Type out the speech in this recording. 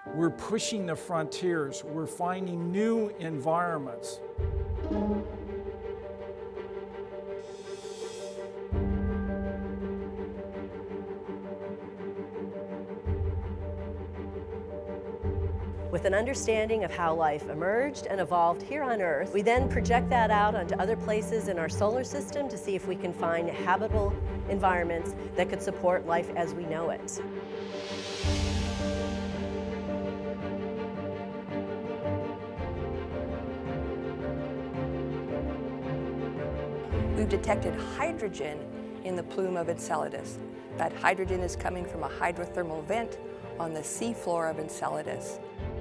We're pushing the frontiers. We're finding new environments. With an understanding of how life emerged and evolved here on Earth, we then project that out onto other places in our solar system to see if we can find habitable environments that could support life as we know it. We've detected hydrogen in the plume of Enceladus. That hydrogen is coming from a hydrothermal vent on the seafloor of Enceladus.